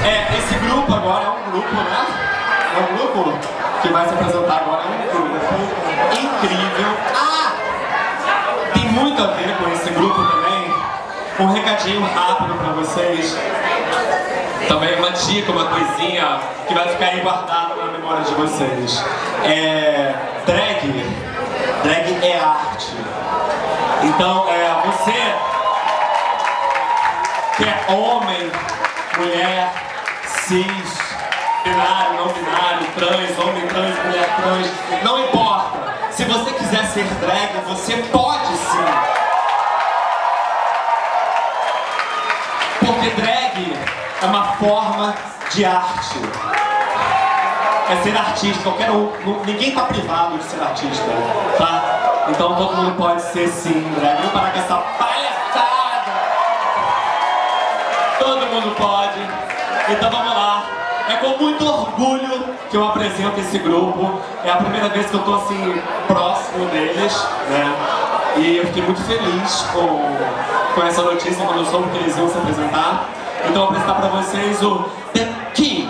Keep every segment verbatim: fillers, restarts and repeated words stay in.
É, esse grupo agora é um grupo, né? É um grupo que vai se apresentar agora, é um grupo incrível. Ah! Tem muito a ver com esse grupo também. Um recadinho rápido pra vocês. Também uma dica, uma coisinha que vai ficar aí guardado na memória de vocês. É... Drag. Drag é arte. Então, é, você que é homem, mulher, cis, binário, não binário, trans, homem trans, mulher trans, não importa. Se você quiser ser drag, você pode sim. Porque drag é uma forma de arte. É ser artista, qualquer um, ninguém tá privado de ser artista, tá? Então todo mundo pode ser sim drag. Vamos parar com essa palhaçada. Todo mundo pode. Então vamos lá. É com muito orgulho que eu apresento esse grupo. É a primeira vez que eu tô assim, próximo deles, né? E eu fiquei muito feliz com, com essa notícia quando eu soube que eles iam se apresentar. Então eu vou apresentar pra vocês o The King.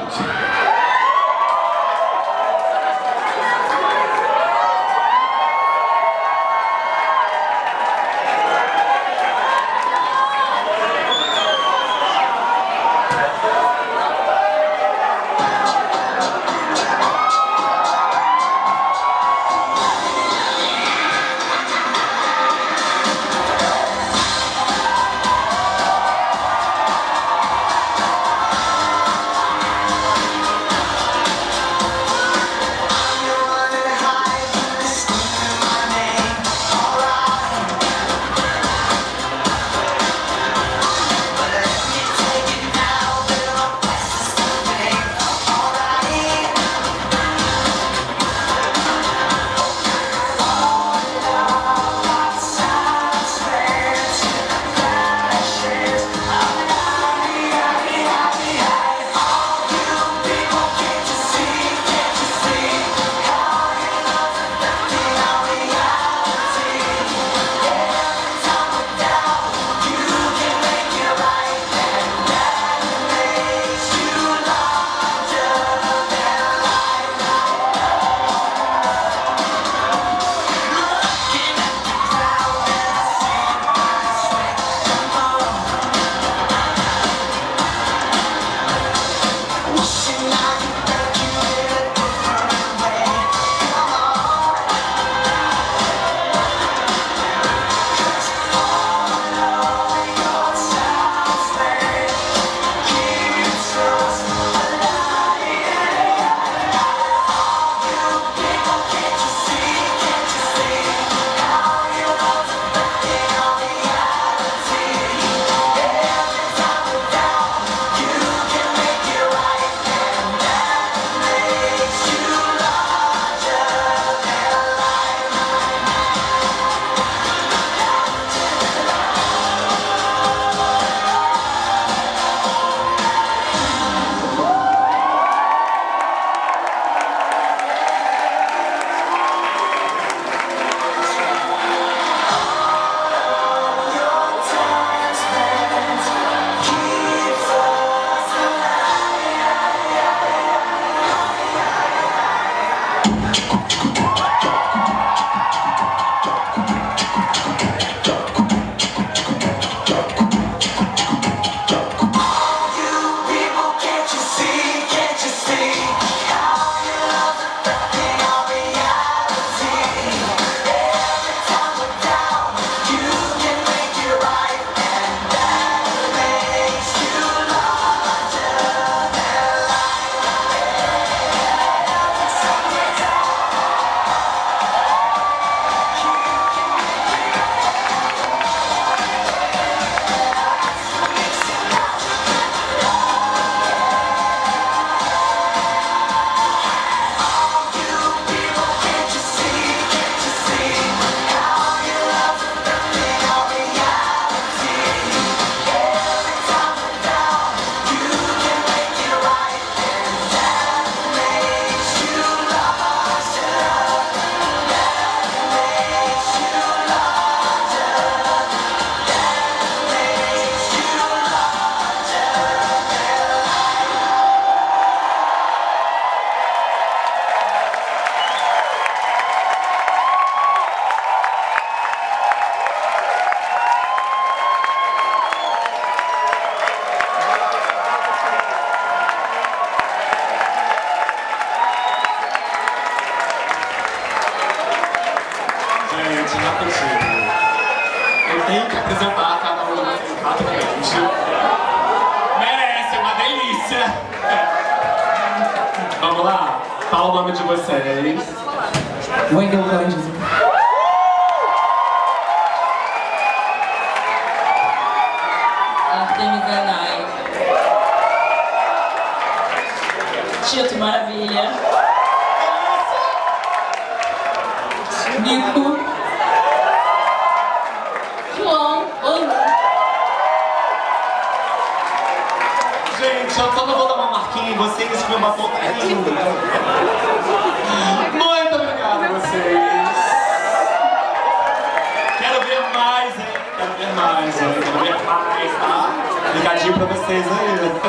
vamos lá. Fala o nome de vocês. Wendel Cândido. Artemis Anai. Tito Maravilha. Nico. João. Oi. Gente, eu só não vou dar uma marquinha em vocês que meu batom tá lindo. Muito obrigado a vocês. Quero ver mais, hein? Quero ver mais, hein? Quero ver mais, tá? Ligadinho pra vocês aí.